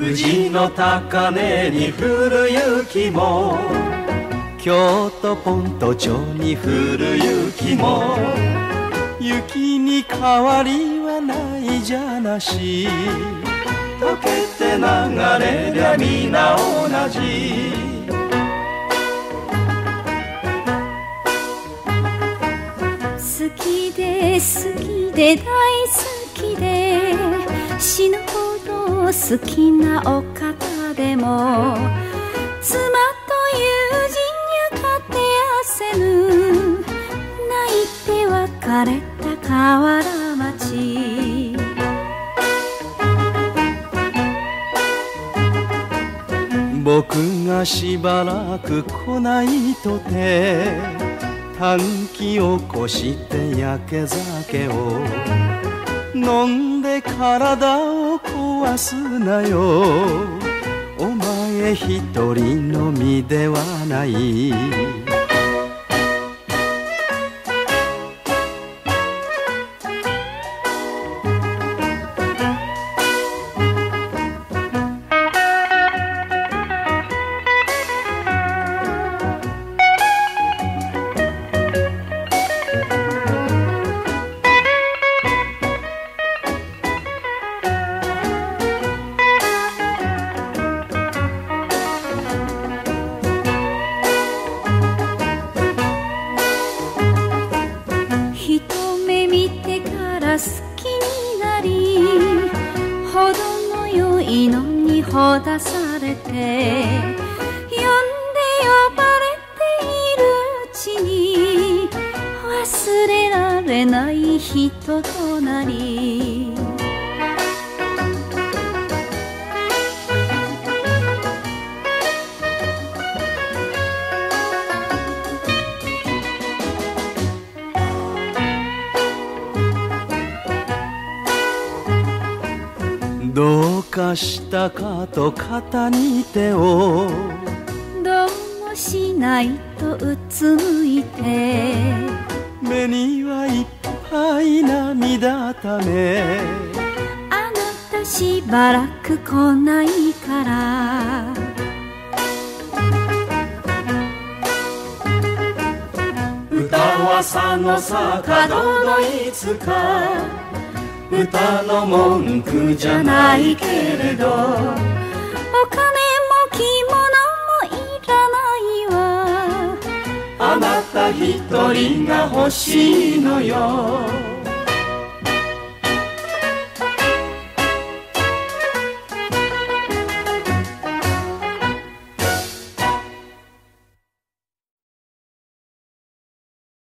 富士の高嶺に降る雪も、京都ポント町に降る雪も、雪に変わりはないじゃなし。溶けて流れりゃ皆同じ。 好きで好きで大好きで、死ぬほど好きなお方でも、妻と友人やかてやせぬ、泣いて別れた河原町。 僕がしばらく来ないとて、短気をこして焼け酒を飲んで体を壊すなよ。お前一人のみではない。 好きになり、程の良いのにほだされて、呼んで呼ばれているうちに、忘れられない人となり。 どうかしたかと肩に手を、 どうもしないとうつむいて、 目にはいっぱい涙ため。 あなたしばらく来ないから。 歌は佐野坂戸のいつか、歌の文句じゃないけれど、お金も着物もいらないわ。 あなた一人が欲しいのよ。